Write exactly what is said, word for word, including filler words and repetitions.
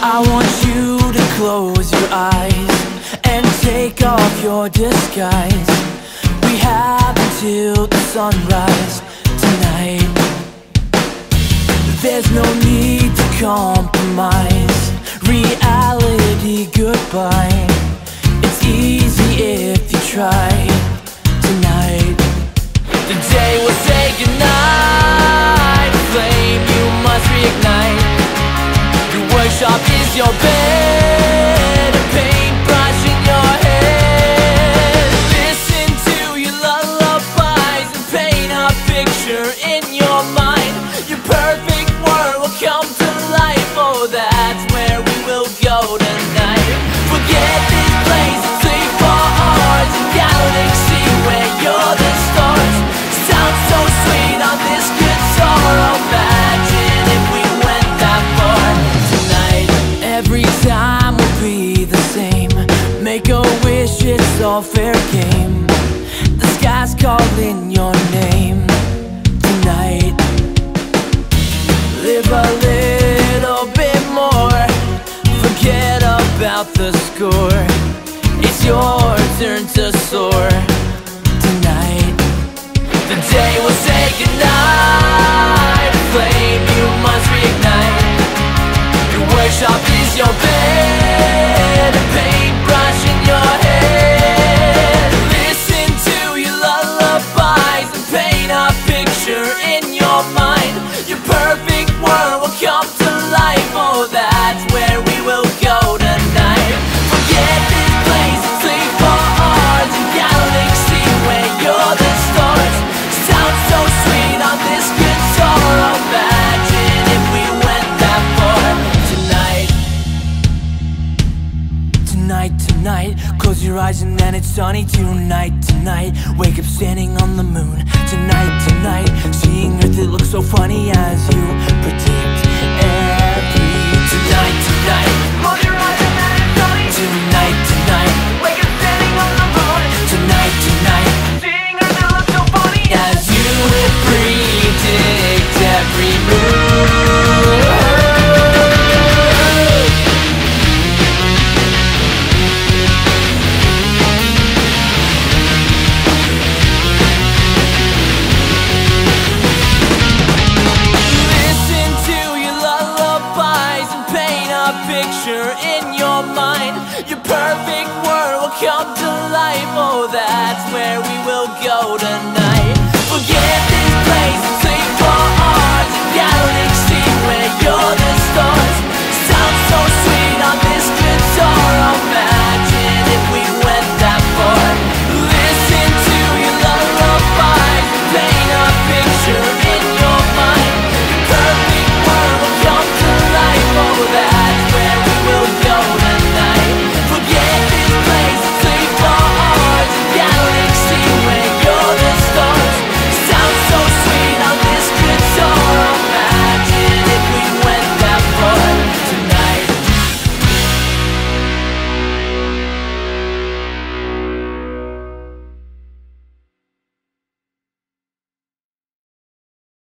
I want you to close your eyes and take off your disguise. We have until the sunrise tonight. There's no need to compromise. Reality goodbye. It's easy if you try tonight. The day will say goodnight. Flame you must reignite. Your workshop is your bed, a paintbrush in your head. Listen to your lullabies and paint a picture in your mind. Your perfect world will come to life. Oh, that's where we will go tonight. Forget this place, sleep for ours. A galaxy where you're the stars. Sounds so sweet on this guitar. Imagine if we went that far tonight. Every time will be the same. Make a wish, it's all fair game. The sky's calling your name tonight. Live a little bit more. Forget about the score. It's your turn to soar tonight. The day will say goodnight. Flame you must reignite. Your workshop is your bed, a paintbrush in your head. Listen to your lullabies and paint a picture in your mind. Your perfect world will come to life. Oh, that's where we will go tonight. Forget this place, sleep for ours. A galaxy where you're the stars. Sounds so sweet on this guitar. Imagine if we went that far tonight. Tonight, tonight, close your eyes and then it's sunny. Tonight, tonight, wake up standing on the moon. Tonight, tonight, seeing Earth, it looks so funny as you predict every. Tonight, tonight, close your eyes and then it's sunny. Tonight, tonight, wake up standing on the moon. Tonight, tonight, seeing Earth, it looks so funny as you predict every move. Picture in your mind. Your perfect world will come to life. Oh, that's where we will go tonight.